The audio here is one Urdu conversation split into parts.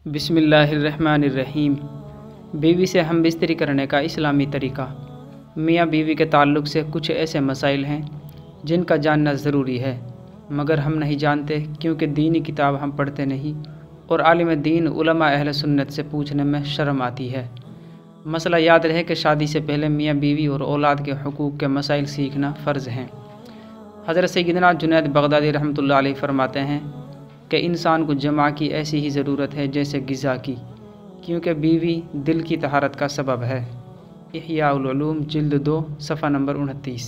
بسم اللہ الرحمن الرحیم۔ بیوی سے ہم بستری کرنے کا اسلامی طریقہ۔ میاں بیوی کے تعلق سے کچھ ایسے مسائل ہیں جن کا جاننا ضروری ہے، مگر ہم نہیں جانتے کیونکہ دینی کتاب ہم پڑھتے نہیں اور عالم دین علماء اہل سنت سے پوچھنے میں شرم آتی ہے۔ مسئلہ یاد رہے کہ شادی سے پہلے میاں بیوی اور اولاد کے حقوق کے مسائل سیکھنا فرض ہیں۔ حضرت سیدنا جنید بغدادی رحمۃ اللہ علیہ فرماتے ہیں کہ انسان کو جماع کی ایسی ہی ضرورت ہے جیسے غذا کی، کیونکہ بیوی دل کی طہارت کا سبب ہے۔ احیاء العلوم جلد 2 صفحہ نمبر 29۔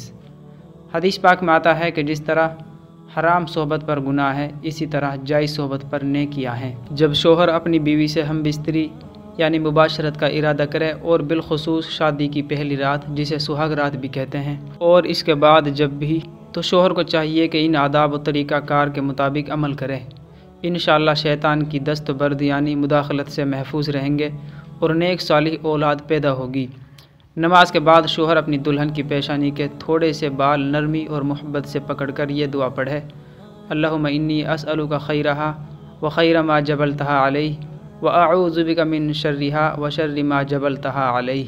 حدیث پاک میں آتا ہے کہ جس طرح حرام صحبت پر گناہ ہے، اسی طرح جائز صحبت پر نیکیاں ہیں۔ جب شوہر اپنی بیوی سے ہم بستری یعنی مباشرت کا ارادہ کرے، اور بالخصوص شادی کی پہلی رات جسے سہاگ رات بھی کہتے ہیں، اور اس کے بعد جب بھی، تو شوہر کو چاہیے کہ ان آداب و طریقہ کار کے مطابق عمل کرے۔ انشاءاللہ شیطان کی دست برد یعنی مداخلت سے محفوظ رہیں گے اور نیک صالح اولاد پیدا ہوگی۔ نماز کے بعد شوہر اپنی دلہن کی پیشانی کے تھوڑے سے بال نرمی اور محبت سے پکڑ کر یہ دعا پڑھے: اللہم انی اسألک خیرہا وخیر ما جبلتہا علیہ واعوذ بک من شرہا وشر ما جبلتہا علیہ۔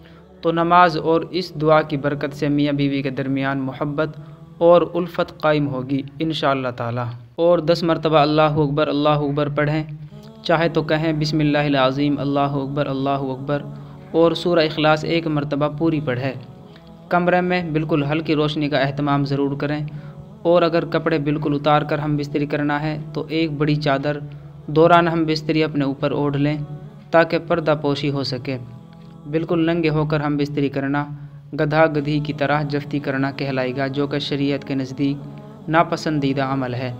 تو نماز اور اس دعا کی برکت سے میاں بیوی کے درمیان محبت اور الفت قائم ہوگی انشاءاللہ تعالی۔ اور 10 مرتبہ اللہ اکبر پڑھیں، چاہے تو کہیں بسم اللہ العظیم اللہ اکبر، اور سورہ اخلاص 1 مرتبہ پوری پڑھیں۔ کمرے میں بالکل ہلکی روشنی کا اہتمام ضرور کریں، اور اگر کپڑے بالکل اتار کر ہم بستری کرنا ہے تو ایک بڑی چادر دوران ہم بستری اپنے اوپر اوڑھ لیں تاکہ پردہ پوشی ہو سکے۔ بالکل ننگے ہو کر ہم بستری کرنا گدھا گدھی کی طرح جفتی کرنا کہلائے گا، جو کہ شریعت کے نزدیک ناپسندیدہ عمل ہے۔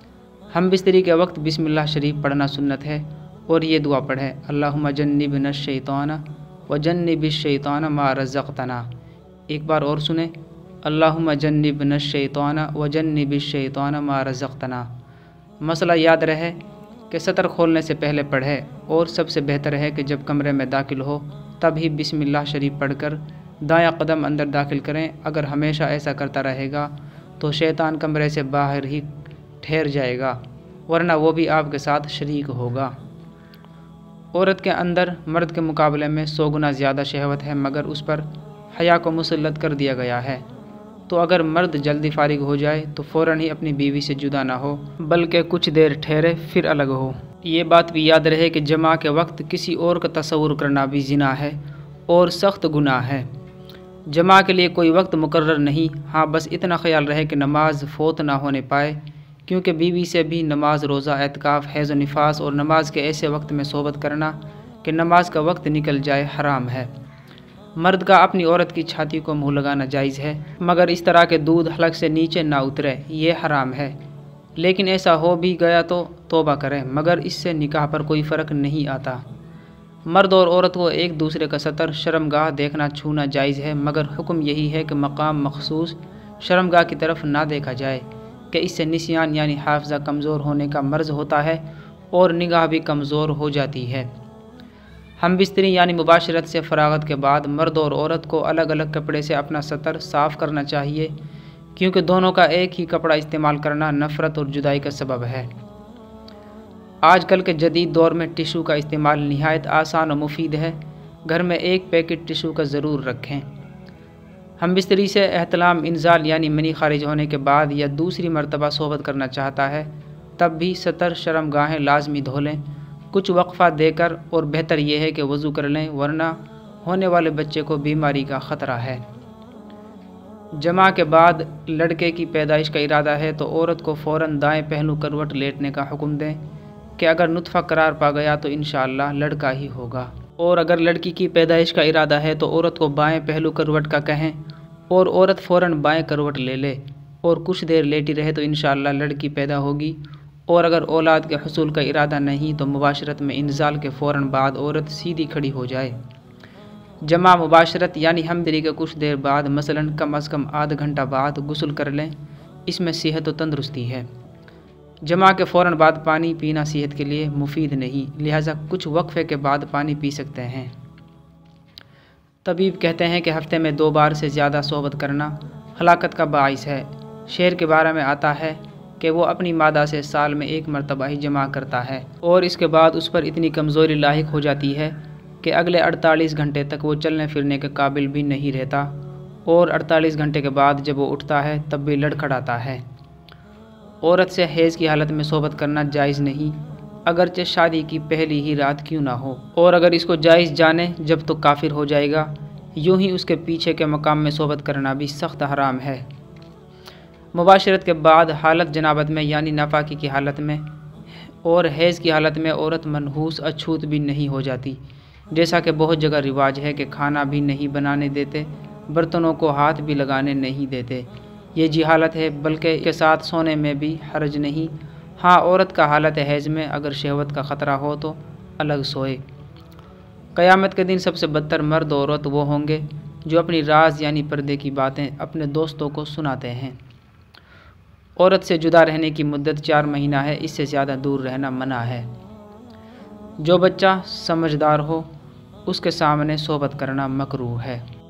ہم بستری کے وقت بسم اللہ شریف پڑھنا سنت ہے، اور یہ دعا پڑھیں: اللہم جنبنا الشیطان وجنب الشیطان ما رزقتنا۔ ایک بار اور سنیں: اللہم جنبنا الشیطان وجنب الشیطان ما رزقتنا۔ مسئلہ یاد رہے کہ سطر کھولنے سے پہلے پڑھے، اور سب سے بہتر ہے کہ جب کمرے میں داخل ہو تب ہی بسم اللہ شریف پڑھ کر دایاں قدم اندر داخل کریں۔ اگر ہمیشہ ایسا کرتا رہے گا تو شیطان کمرے سے باہر ہی ٹھہر جائے گا، ورنہ وہ بھی آپ کے ساتھ شریک ہوگا۔ عورت کے اندر مرد کے مقابلے میں 100 گنا زیادہ شہوت ہے، مگر اس پر حیا کو مسلط کر دیا گیا ہے۔ تو اگر مرد جلدی فارغ ہو جائے تو فوراً ہی اپنی بیوی سے جدا نہ ہو، بلکہ کچھ دیر ٹھہرے پھر الگ ہو۔ یہ بات بھی یاد رہے کہ جماع کے وقت کسی اور کا تصور کرنا بھی زنا ہے اور سخت گناہ ہے۔ جماع کے لیے کوئی وقت مقرر نہیں، ہاں بس اتنا خیال رہے کہ نماز فوت نہ ہونے پائے، کیونکہ بیوی سے بھی نماز، روزہ، اعتکاف، حیض و نفاس اور نماز کے ایسے وقت میں صحبت کرنا کہ نماز کا وقت نکل جائے حرام ہے۔ مرد کا اپنی عورت کی چھاتی کو منہ لگانا جائز ہے، مگر اس طرح کے دودھ حلق سے نیچے نہ اترے، یہ حرام ہے۔ لیکن ایسا ہو بھی گیا تو توبہ کریں، مگر اس سے نکاح پر کوئی فرق نہیں آتا۔ مرد اور عورت کو ایک دوسرے کا سطر شرمگاہ دیکھنا چھونا جائز ہے، مگر حکم یہی ہے کہ مقام مخصوص شرمگاہ کی طرف نہ دیکھا جائے کہ اس سے نسیان یعنی حافظہ کمزور ہونے کا مرض ہوتا ہے اور نگاہ بھی کمزور ہو جاتی ہے۔ ہم بستری یعنی مباشرت سے فراغت کے بعد مرد اور عورت کو الگ الگ کپڑے سے اپنا سطر صاف کرنا چاہیے، کیونکہ دونوں کا ایک ہی کپڑا استعمال کرنا نفرت اور جدائی کا سبب ہے۔ آج کل کے جدید دور میں ٹشو کا استعمال نہایت آسان و مفید ہے۔ گھر میں ایک پیکٹ ٹشو کا ضرور رکھیں۔ ہم بستری سے احتلام انزال یعنی منی خارج ہونے کے بعد یا دوسری مرتبہ صحبت کرنا چاہتا ہے، تب بھی سطر شرمگاہیں لازمی دھو لیں کچھ وقفہ دے کر، اور بہتر یہ ہے کہ وضو کر لیں، ورنہ ہونے والے بچے کو بیماری کا خطرہ ہے۔ جماع کے بعد لڑکے کی پیدائش کا ارادہ ہے تو عورت کو فوراً دائیں پہلو کروٹ لیٹنے کا حکم دیں کہ اگر نطفہ قرار پا گیا تو انشاءاللہ لڑکا ہی ہوگا، اور اگر لڑکی کی پیدائش کا ارادہ ہے تو عورت کو بائیں پہلو کروٹ کا کہیں، اور عورت فوراً بائیں کروٹ لے لے اور کچھ دیر لیٹی رہے تو انشاءاللہ لڑکی پیدا ہوگی۔ اور اگر اولاد کے حصول کا ارادہ نہیں تو مباشرت میں انزال کے فوراً بعد عورت سیدھی کھڑی ہو جائے۔ جماع مباشرت یعنی ہم بستری کے کچھ دیر بعد، مثلاً کم از کم آدھا گھنٹہ بعد غسل کر لیں، اس میں صحت و تندرستی ہے۔ جماع کے فوراً بعد پانی پینا صحت کے لیے مفید نہیں، لہٰذا کچھ وقفے کے بعد پانی پی سکتے ہیں۔ طبیب کہتے ہیں کہ ہفتے میں 2 بار سے زیادہ صحبت کرنا ہلاکت کا باعث ہے۔ شعر کے بارے میں آتا ہے کہ وہ اپنی مادہ سے سال میں 1 مرتبہ ہی جمع کرتا ہے، اور اس کے بعد اس پر اتنی کمزوری لاحق ہو جاتی ہے کہ اگلے 48 گھنٹے تک وہ چلنے پھرنے کے قابل بھی نہیں رہتا، اور 48 گھنٹے کے بعد جب وہ اٹھتا ہے تب بھی لڑکھڑاتا ہے۔ عورت سے حیض کی حالت میں صحبت کرنا جائز نہیں، اگرچہ شادی کی پہلی ہی رات کیوں نہ ہو، اور اگر اس کو جائز جانے جب تو کافر ہو جائے گا۔ یوں ہی اس کے پیچھے کے مقام میں صحبت کرنا بھی سخت حرام ہے۔ مباشرت کے بعد حالت جنابت میں یعنی ناپاکی کی حالت میں اور حیض کی حالت میں عورت منحوس اچھوت بھی نہیں ہو جاتی، جیسا کہ بہت جگہ رواج ہے کہ کھانا بھی نہیں بنانے دیتے، برتنوں کو ہاتھ بھی لگانے نہیں دیتے۔ یہ جہالت ہے، بلکہ کے ساتھ سونے میں بھی حرج نہیں۔ ہاں، عورت کا حالت حیض میں اگر شہوت کا خطرہ ہو تو الگ سوئے۔ قیامت کے دن سب سے بدتر مرد اور عورت وہ ہوں گے جو اپنی راز یعنی پردے کی باتیں اپنے دوستوں کو سناتے ہیں۔ عورت سے جدا رہنے کی مدت 4 مہینہ ہے، اس سے زیادہ دور رہنا منع ہے۔ جو بچہ سمجھدار ہو اس کے سامنے صحبت کرنا مکروہ ہے۔